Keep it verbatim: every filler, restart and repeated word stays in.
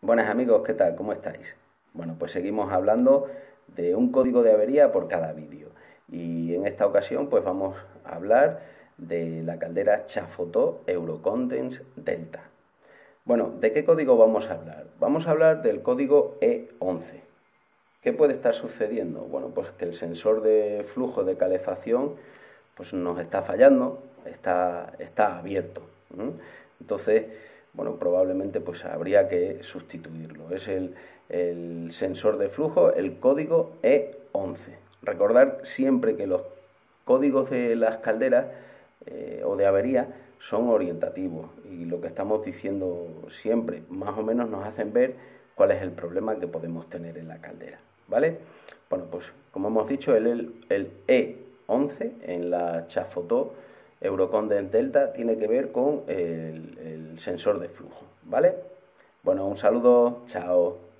Buenas amigos, ¿qué tal? ¿Cómo estáis? Bueno, pues seguimos hablando de un código de avería por cada vídeo. Y en esta ocasión pues vamos a hablar de la caldera Chafotó Eurocondense Delta. Bueno, ¿de qué código vamos a hablar? Vamos a hablar del código E once. ¿Qué puede estar sucediendo? Bueno, pues que el sensor de flujo de calefacción pues nos está fallando, está, está abierto. ¿Mm? Entonces, bueno, probablemente pues habría que sustituirlo. Es el, el sensor de flujo, el código E once. Recordar siempre que los códigos de las calderas eh, o de avería son orientativos y lo que estamos diciendo siempre más o menos nos hacen ver cuál es el problema que podemos tener en la caldera, ¿vale? Bueno, pues como hemos dicho, el, el, el E once en la Chafotó Eurocondense Delta tiene que ver con el, el sensor de flujo, ¿vale? Bueno, un saludo, chao.